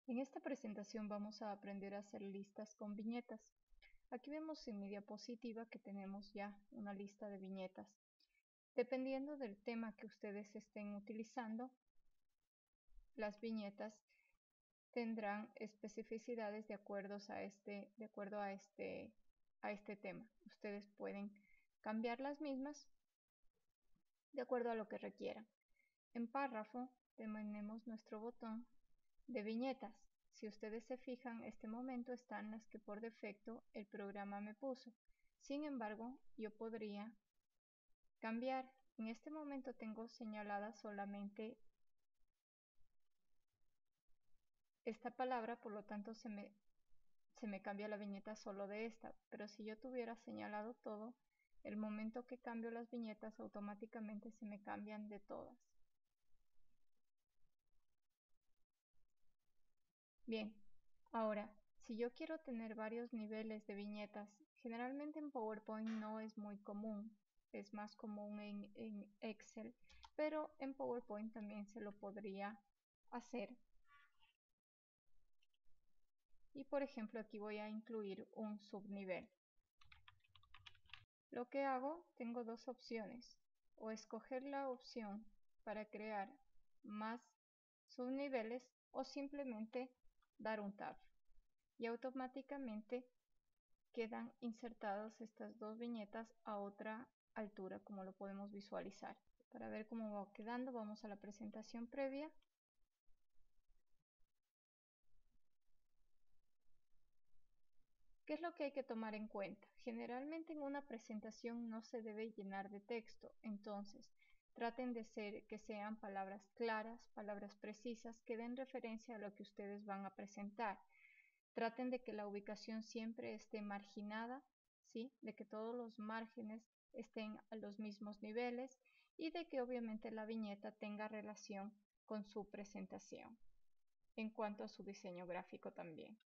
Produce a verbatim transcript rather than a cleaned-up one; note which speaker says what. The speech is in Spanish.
Speaker 1: En esta presentación vamos a aprender a hacer listas con viñetas. Aquí vemos en mi diapositiva que tenemos ya una lista de viñetas. Dependiendo del tema que ustedes estén utilizando, las viñetas tendrán especificidades de acuerdo a este, de acuerdo a este, a este tema. Ustedes pueden cambiar las mismas de acuerdo a lo que requieran. En párrafo tenemos nuestro botón de viñetas. Si ustedes se fijan, este momento están las que por defecto el programa me puso. Sin embargo, yo podría cambiar. En este momento tengo señalada solamente esta palabra, por lo tanto se me, se me cambia la viñeta solo de esta. Pero si yo tuviera señalado todo, el momento que cambio las viñetas automáticamente se me cambian de todas. Bien, ahora, si yo quiero tener varios niveles de viñetas, generalmente en PowerPoint no es muy común, es más común en, en Excel, pero en PowerPoint también se lo podría hacer. Y por ejemplo, aquí voy a incluir un subnivel. Lo que hago, tengo dos opciones, o escoger la opción para crear más subniveles o simplemente dar un tab. Y automáticamente quedan insertadas estas dos viñetas a otra altura, como lo podemos visualizar. Para ver cómo va quedando, vamos a la presentación previa. ¿Qué es lo que hay que tomar en cuenta? Generalmente en una presentación no se debe llenar de texto, entonces traten de ser que sean palabras claras, palabras precisas, que den referencia a lo que ustedes van a presentar. Traten de que la ubicación siempre esté marginada, ¿sí? De que todos los márgenes estén a los mismos niveles y de que obviamente la viñeta tenga relación con su presentación en cuanto a su diseño gráfico también.